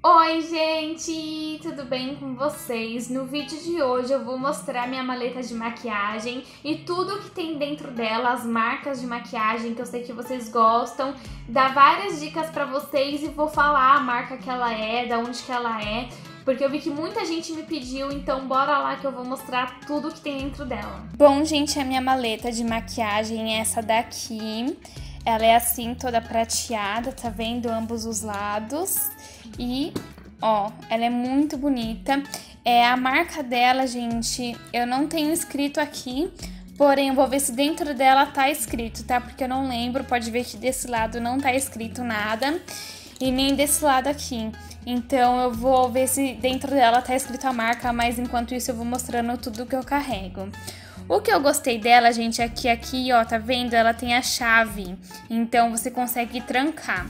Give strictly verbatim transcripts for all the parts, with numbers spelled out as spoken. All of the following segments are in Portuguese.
Oi gente, tudo bem com vocês? No vídeo de hoje eu vou mostrar minha maleta de maquiagem e tudo que tem dentro dela, as marcas de maquiagem que eu sei que vocês gostam, dar várias dicas pra vocês e vou falar a marca que ela é, da onde que ela é, porque eu vi que muita gente me pediu, então bora lá que eu vou mostrar tudo que tem dentro dela. Bom, gente, a minha maleta de maquiagem é essa daqui. Ela é assim, toda prateada, tá vendo? Ambos os lados. E, ó, ela é muito bonita. É, a marca dela, gente, eu não tenho escrito aqui, porém eu vou ver se dentro dela tá escrito, tá? Porque eu não lembro, pode ver que desse lado não tá escrito nada e nem desse lado aqui. Então eu vou ver se dentro dela tá escrito a marca, mas enquanto isso eu vou mostrando tudo que eu carrego. O que eu gostei dela, gente, é que aqui, ó, tá vendo? Ela tem a chave, então você consegue trancar.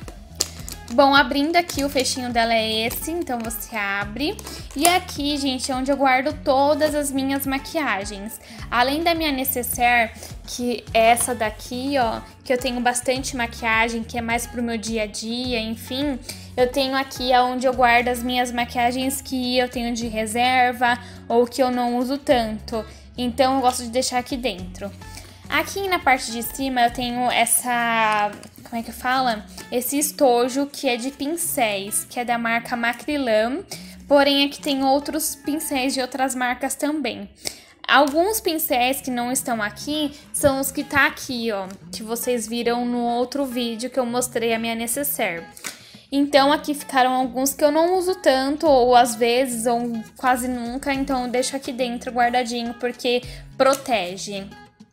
Bom, abrindo aqui, o fechinho dela é esse, então você abre. E aqui, gente, é onde eu guardo todas as minhas maquiagens. Além da minha necessaire, que é essa daqui, ó, que eu tenho bastante maquiagem, que é mais pro meu dia a dia, enfim. Eu tenho aqui onde eu guardo as minhas maquiagens que eu tenho de reserva ou que eu não uso tanto. Então eu gosto de deixar aqui dentro. Aqui na parte de cima eu tenho essa, como é que fala? Esse estojo que é de pincéis, que é da marca Macrylan. Porém aqui tem outros pincéis de outras marcas também. Alguns pincéis que não estão aqui são os que tá aqui, ó, que vocês viram no outro vídeo que eu mostrei a minha necessaire. Então aqui ficaram alguns que eu não uso tanto, ou às vezes, ou quase nunca, então eu deixo aqui dentro guardadinho porque protege.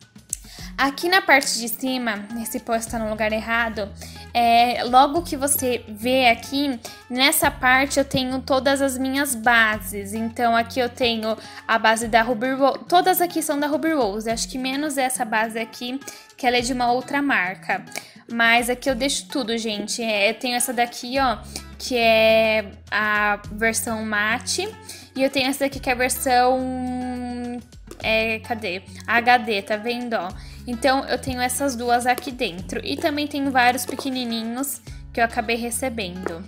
Aqui na parte de cima, esse pó está no lugar errado, é, logo que você vê aqui, nessa parte eu tenho todas as minhas bases. Então aqui eu tenho a base da Ruby Rose, todas aqui são da Ruby Rose, acho que menos essa base aqui, que ela é de uma outra marca. Mas aqui eu deixo tudo, gente. É, eu tenho essa daqui, ó, que é a versão mate. E eu tenho essa daqui que é a versão... É, cadê? H D, tá vendo, ó? Então eu tenho essas duas aqui dentro. E também tenho vários pequenininhos que eu acabei recebendo.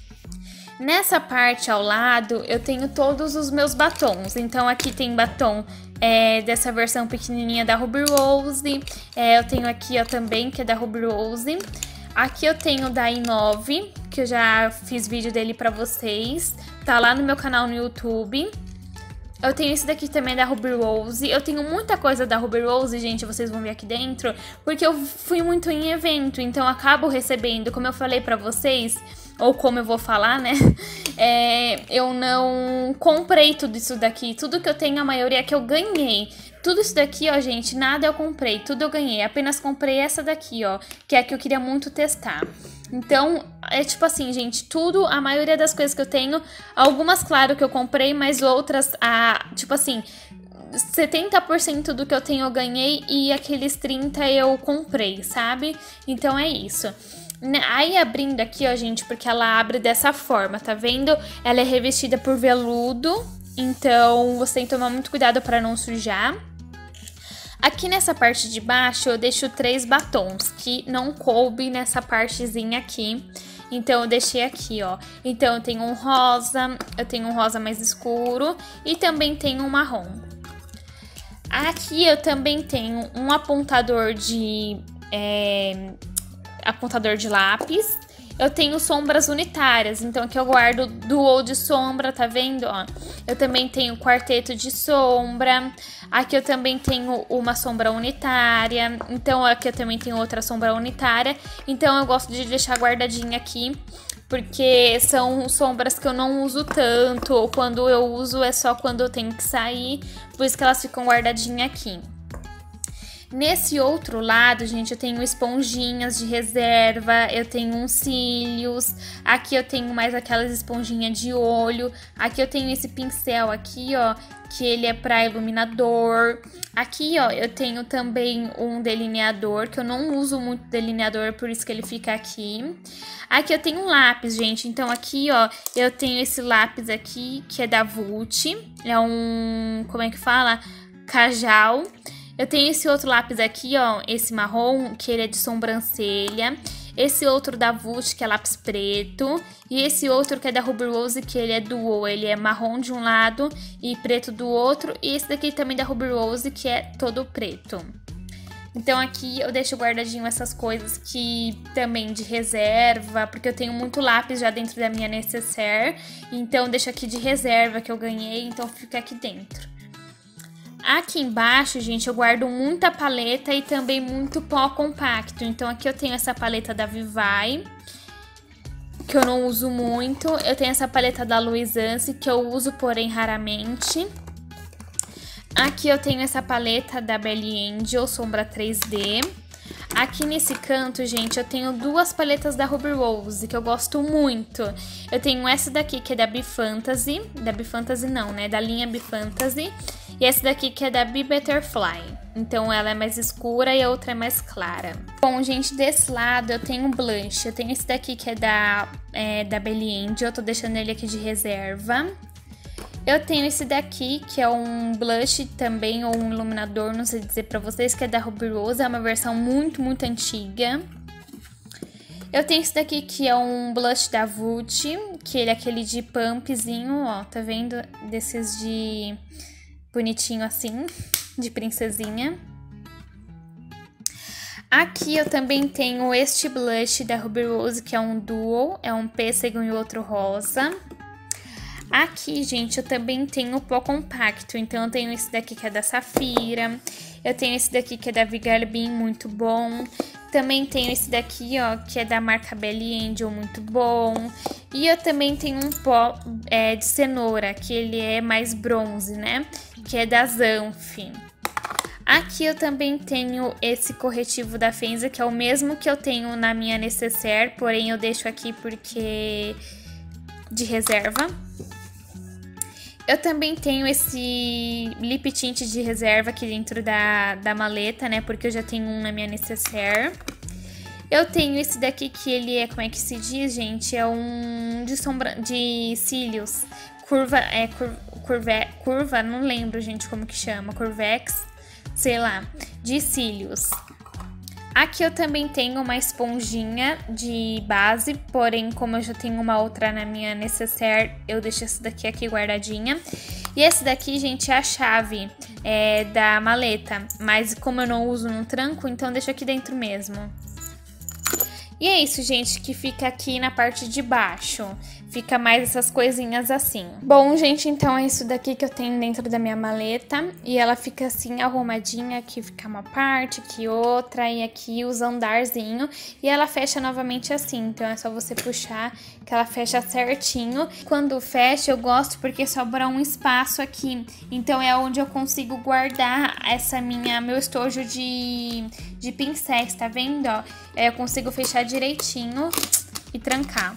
Nessa parte ao lado eu tenho todos os meus batons. Então aqui tem batom é, dessa versão pequenininha da Ruby Rose. É, eu tenho aqui, ó, também, que é da Ruby Rose. Aqui eu tenho da Inove, que eu já fiz vídeo dele pra vocês. Tá lá no meu canal no YouTube. Eu tenho esse daqui também da Ruby Rose. Eu tenho muita coisa da Ruby Rose, gente, vocês vão ver aqui dentro, porque eu fui muito em evento, então eu acabo recebendo, como eu falei pra vocês, ou como eu vou falar, né? É, eu não comprei tudo isso daqui. Tudo que eu tenho, a maioria é que eu ganhei. Tudo isso daqui, ó, gente, nada eu comprei, tudo eu ganhei. Apenas comprei essa daqui, ó, que é a que eu queria muito testar. Então, é tipo assim, gente, tudo, a maioria das coisas que eu tenho, algumas, claro, que eu comprei, mas outras, a, tipo assim, setenta por cento do que eu tenho eu ganhei e aqueles trinta por cento eu comprei, sabe? Então é isso. Aí abrindo aqui, ó, gente, porque ela abre dessa forma, tá vendo? Ela é revestida por veludo, então você tem que tomar muito cuidado para não sujar. Aqui nessa parte de baixo eu deixo três batons que não coube nessa partezinha aqui. Então eu deixei aqui, ó. Então eu tenho um rosa, eu tenho um rosa mais escuro e também tenho um marrom. Aqui eu também tenho um apontador de... É, apontador de lápis. Eu tenho sombras unitárias, então aqui eu guardo duo de sombra, tá vendo, ó? Eu também tenho quarteto de sombra. Aqui eu também tenho uma sombra unitária. Então aqui eu também tenho outra sombra unitária. Então eu gosto de deixar guardadinha aqui, porque são sombras que eu não uso tanto, ou quando eu uso é só quando eu tenho que sair, por isso que elas ficam guardadinhas aqui. Nesse outro lado, gente, eu tenho esponjinhas de reserva, eu tenho uns cílios, aqui eu tenho mais aquelas esponjinhas de olho, aqui eu tenho esse pincel aqui, ó, que ele é para iluminador. Aqui, ó, eu tenho também um delineador, que eu não uso muito delineador, por isso que ele fica aqui. Aqui eu tenho um lápis, gente, então aqui, ó, eu tenho esse lápis aqui, que é da Vult, é um, como é que fala? Kajal. Eu tenho esse outro lápis aqui, ó, esse marrom, que ele é de sobrancelha. esse outro da Vult, que é lápis preto, e esse outro que é da Ruby Rose, que ele é dual, ele é marrom de um lado e preto do outro, e esse daqui também da Ruby Rose, que é todo preto. Então aqui eu deixo guardadinho essas coisas que também de reserva, porque eu tenho muito lápis já dentro da minha necessaire, então deixo aqui de reserva que eu ganhei, então fica aqui dentro. Aqui embaixo, gente, eu guardo muita paleta e também muito pó compacto, então aqui eu tenho essa paleta da Vivai, que eu não uso muito, eu tenho essa paleta da Luisance, que eu uso porém raramente. Aqui eu tenho essa paleta da Belly Angel, sombra três D. Aqui nesse canto, gente, eu tenho duas paletas da Ruby Rose, que eu gosto muito. Eu tenho essa daqui, que é da Be Fantasy. Da Be Fantasy não, né? Da linha Be Fantasy. E essa daqui, que é da Be Butterfly. Então, ela é mais escura e a outra é mais clara. Bom, gente, desse lado eu tenho um blush. Eu tenho esse daqui, que é da, é, da Belly Angel. Eu tô deixando ele aqui de reserva. Eu tenho esse daqui, que é um blush também, ou um iluminador, não sei dizer pra vocês, que é da Ruby Rose, é uma versão muito, muito antiga. Eu tenho esse daqui, que é um blush da Vult, que ele é aquele de pumpzinho, ó, tá vendo? Desses de bonitinho assim, de princesinha. Aqui eu também tenho este blush da Ruby Rose, que é um dual, é um pêssego e outro rosa. Aqui, gente, eu também tenho o pó compacto, então eu tenho esse daqui que é da Safira, eu tenho esse daqui que é da Vigalbin, muito bom. Também tenho esse daqui, ó, que é da marca Belly Angel, muito bom. E eu também tenho um pó é, de cenoura, que ele é mais bronze, né, que é da Zanf. Aqui eu também tenho esse corretivo da Fenza, que é o mesmo que eu tenho na minha necessaire, porém eu deixo aqui porque de reserva. Eu também tenho esse lip tint de reserva aqui dentro da, da maleta, né? Porque eu já tenho um na minha necessaire. Eu tenho esse daqui que ele é, como é que se diz, gente? É um de sombra, de cílios. Curva, é cur, curve, curva, não lembro, gente, como que chama. Curvex, sei lá, de cílios. Aqui eu também tenho uma esponjinha de base, porém, como eu já tenho uma outra na minha necessaire, eu deixo essa daqui aqui guardadinha. E esse daqui, gente, é a chave é, da maleta, mas como eu não uso no tranco, então eu deixo aqui dentro mesmo. E é isso, gente, que fica aqui na parte de baixo. Fica mais essas coisinhas assim. Bom, gente, então é isso daqui que eu tenho dentro da minha maleta. E ela fica assim, arrumadinha. Aqui fica uma parte, aqui outra. E aqui os andarzinhos. E ela fecha novamente assim. Então é só você puxar que ela fecha certinho. Quando fecha, eu gosto porque sobra um espaço aqui. Então é onde eu consigo guardar essa minha, meu estojo de, de pincéis, tá vendo? Ó, eu consigo fechar direitinho e trancar.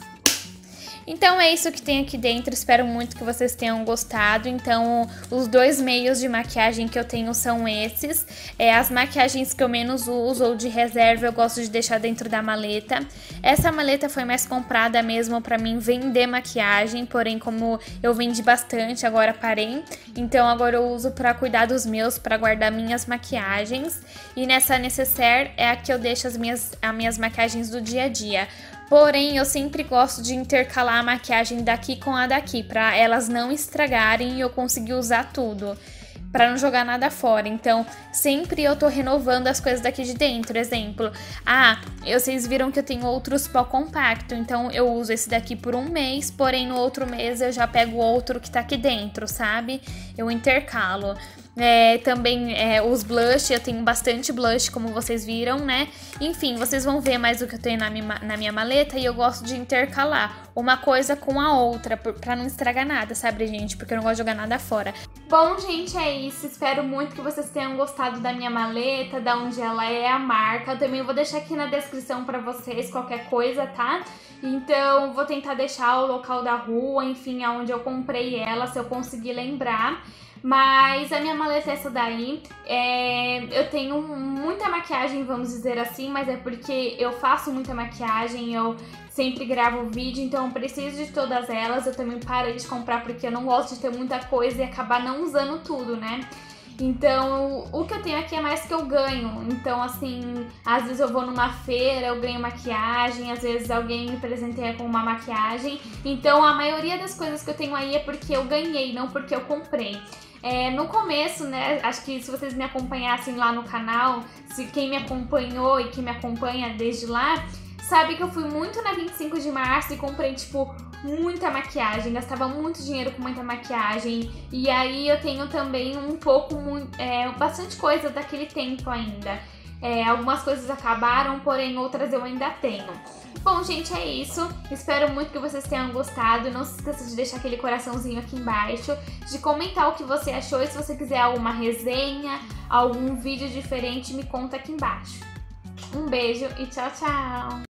Então é isso que tem aqui dentro, espero muito que vocês tenham gostado. Então os dois meios de maquiagem que eu tenho são esses. É, as maquiagens que eu menos uso ou de reserva eu gosto de deixar dentro da maleta. Essa maleta foi mais comprada mesmo pra mim vender maquiagem, porém como eu vendi bastante, agora parei. Então agora eu uso pra cuidar dos meus, pra guardar minhas maquiagens. E nessa necessaire é a que eu deixo as minhas, as minhas maquiagens do dia a dia. Porém, eu sempre gosto de intercalar a maquiagem daqui com a daqui, pra elas não estragarem e eu conseguir usar tudo, pra não jogar nada fora. Então, sempre eu tô renovando as coisas daqui de dentro. Exemplo, ah, vocês viram que eu tenho outros pó compacto, então eu uso esse daqui por um mês, porém no outro mês eu já pego outro que tá aqui dentro, sabe? Eu intercalo. É, também é, os blush, eu tenho bastante blush, como vocês viram, né? Enfim, vocês vão ver mais o que eu tenho na minha, na minha maleta e eu gosto de intercalar uma coisa com a outra, pra não estragar nada, sabe, gente? Porque eu não gosto de jogar nada fora. Bom, gente, é isso. Espero muito que vocês tenham gostado da minha maleta, da onde ela é, a marca. Eu também vou deixar aqui na descrição pra vocês qualquer coisa, tá? Então, vou tentar deixar o local da rua, enfim, aonde eu comprei ela, se eu conseguir lembrar. Mas a minha maleta é essa daí. É, eu tenho muita maquiagem, vamos dizer assim, mas é porque eu faço muita maquiagem, eu sempre gravo vídeo, então eu preciso de todas elas. Eu também parei de comprar porque eu não gosto de ter muita coisa e acabar não usando tudo, né? Então, o que eu tenho aqui é mais que eu ganho. Então, assim, às vezes eu vou numa feira, eu ganho maquiagem, às vezes alguém me presenteia com uma maquiagem. Então, a maioria das coisas que eu tenho aí é porque eu ganhei, não porque eu comprei. É, no começo, né, acho que se vocês me acompanhassem lá no canal, se quem me acompanhou e quem me acompanha desde lá, sabe que eu fui muito na vinte e cinco de março e comprei, tipo, muita maquiagem, gastava muito dinheiro com muita maquiagem. E aí eu tenho também um pouco, é, bastante coisa daquele tempo ainda. É, algumas coisas acabaram, porém outras eu ainda tenho. Bom, gente, é isso. Espero muito que vocês tenham gostado. Não se esqueça de deixar aquele coraçãozinho aqui embaixo, de comentar o que você achou e se você quiser alguma resenha, algum vídeo diferente, me conta aqui embaixo. Um beijo e tchau, tchau!